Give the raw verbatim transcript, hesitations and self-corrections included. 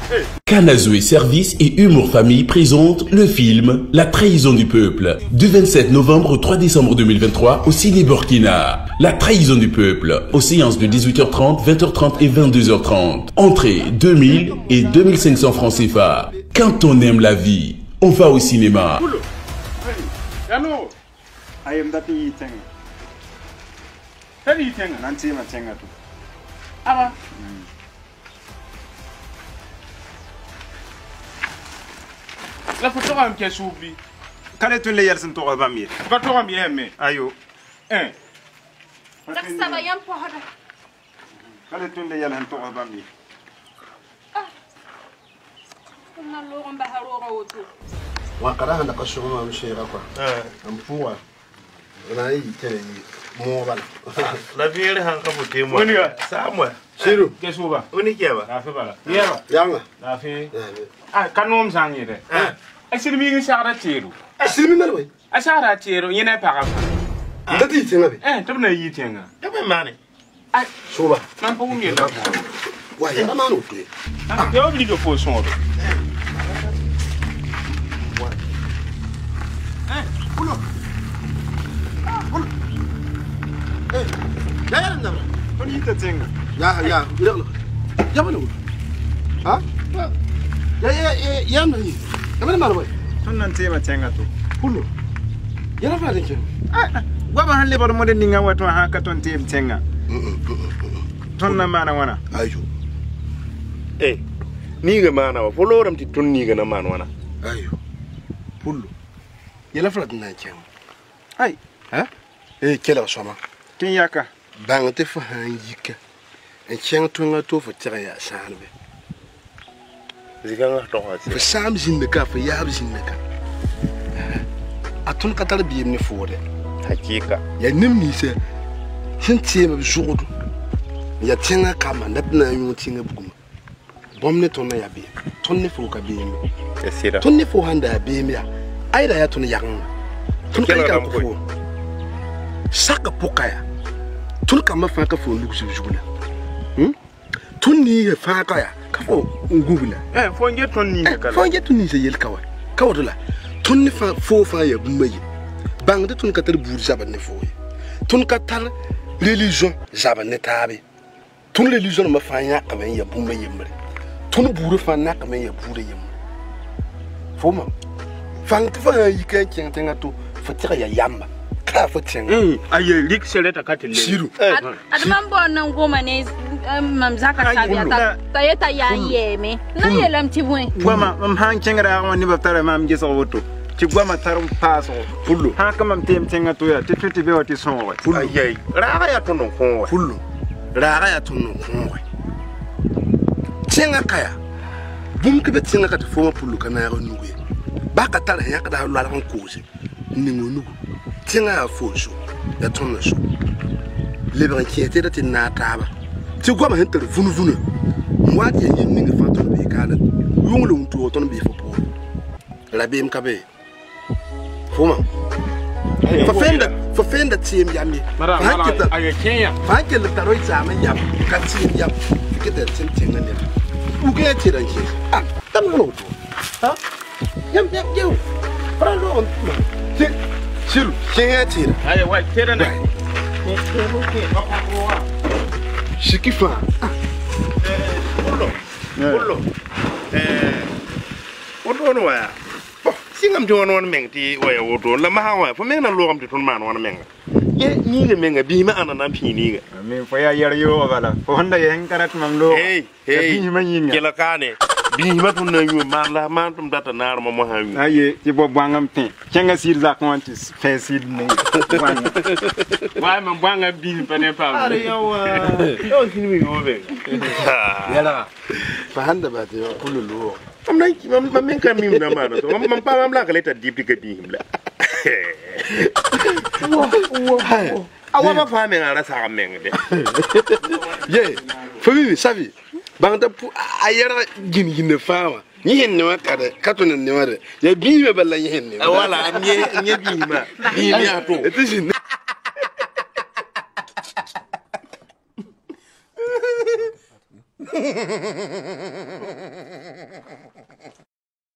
Canazoué Service et Humour Famille présentent le film La trahison du peuple du vingt-sept novembre au trois décembre deux mille vingt-trois au Ciné Burkina. La trahison du peuple aux séances de dix-huit heures trente, vingt heures trente et vingt-deux heures trente. Entrée deux mille et deux mille cinq cents francs C F A. Quand on aime la vie, on va au cinéma. La photo am ke soubi. Kale tun le yersin to ba mi. Ba to am yeme. Ayo. Eh. Sak saba yam po hada. Kale tun le yersin to ba mi. Ah. Na lo ron ba haro ro to. Wa kara handa ka shuma mu shira kwa. Eh. Am fuwa. Na yi tere mo bala. La viere han ka bote mo. Woni ga Samwa. Shiru. Ke souba. Woni keba. La fe bala. Yeba. Yanga. La fe. Ah, kanom zangire. Eh. Asir mi ngi sara tiru. Ashimi mel way. Asara tiru yene para. Ndati tinga bi. Eh, to na yi tenga. Kaba mane. Ah, Shuba. man po ngi da ko. Wa ya ma no te. Ah, te obli do po son do. Eh, pulo. Pulo. Eh, ya ya nda. Woni ta tenga. Ya ya, lo. Ya ma no. Ha? Ya ya ya ya no ni. Kama ma boy. Ton nan tema tenga to. Pulo. Ya na fa de ke. Ah, gwa ba han le bor mo de ninga wato ha ka ton tem tenga. Ton na mana wana. Ayo. Eh, ni ga mana wa foloram ti tun ni ga na mana wana. Ayo. Pulo. Ya la fa de na ke. Ai, Ha? Eh, kela soma. kin yaka. Bang te fa han yika. En cheng tunga to fa tira ya sanbe. Ziganga to ha Fa sam zin de ka fa yab zin de ka. Atun ka tar biyem ni fode. hakika. Ya nim ni se. Sin tiema bi sugudu. Ya tinga kama ndat na yu tinga bugum. Bomne tonna ya bi. Tonne fo ka bi mi. Esira. Tonne fo handa bi mi ya. Aida ya tun yang. Tun ka ka ko. Saka pokaya. Tun ka ma fa ka fo lugu jugula. Hm? Tun ni fa ka ya. Ka fo ngugula. Eh, fo nge ton ni kala. Fo nge tun ni se yel kawa. Kawa dola. Tun ni fa fo fa ya bumayi. Bang de tun ka tar bur jaban ne fo. Tun ka tar religion jaban ne tabe. Tun religion ma fa ya ka ben ya bumayi mre. Tun buru fa na ka ben ya buru yim. Fo ma. Fang fa yi ka kin tenga to fa tira ya yamba. Ka fa tenga. Eh, aye lik seleta katille. Siru. Adman bo nan goma ne mam zaka sabiya ta tayeta ya yeme. Na yelam tibwe. Gwa ma mam han kengra woni ba tare mam je so woto. Ti gwa ma tarum paso. Fullo. Ha ka mam tem tenga to ya ti fiti be wati son wa. Fullo. Ayay. Raga ya tono ko wa. Fullo. Raga ya tunu ko. Tenga kaya. Bum ke be tenga ka te fo ma fullo kana ya nugu. Ba ka tare ya ka da lwa kan kozi. Ningo nugu. Tenga ya fo so. Ya tunu so. Le ba ki ete da tin na taba. Ti gwa ma hen tere vunu vunu. Mwa ti yin ninga fa to be kana. Yungulu mtu to be fo po. La be mkabe. Foma. Fa fenda, fa fenda tim yami. Mara, mara, aye Kenya. Fa ke le taro examen yam. Ka tim yam. Ke te tim tim ngane. U ke ti ran ki. Ah, tam no to. Ha? Yam yam yo. Para lo on. Ti. Siru, ke ti. Aye wa tera na. Shikifa. Pullo. Pullo. Eh. Wodo no wa. Bo, singam ti won won mengti wa ya wodo la ma hawa fo meng na lo am ti tun man won menga. Ye ni ga menga bi ma anana pini ga. Mi fo ya yer yo bala. Fo honda yen karat mam lo. Hey, hey. Bi ma yin. Kela kane. Bi ma tun na yu ma la ma tum data na ma mo ha yu. Aye, ti bo bwangam tin. Kenga sir za ko anti fe sir ne. Wa man bwanga bi pa ne pa. Are yawa. Yo kini mi yo be. Yala. Fa handa ba te kullu lo. Am na ki mam mam men kan mi na ma no. Mam mam pa mam la ka leta deep ka bi himla. Wa wa. Awa ba fa men ara sa men de. Ye, fa mi sabi. Bangda pu ayara gin gin fawa. Ni hen ne wakade katone ne wade. Ya bi me balla ni hen ne. Wala nye nye bi ma. Bi mi ato. Etishin.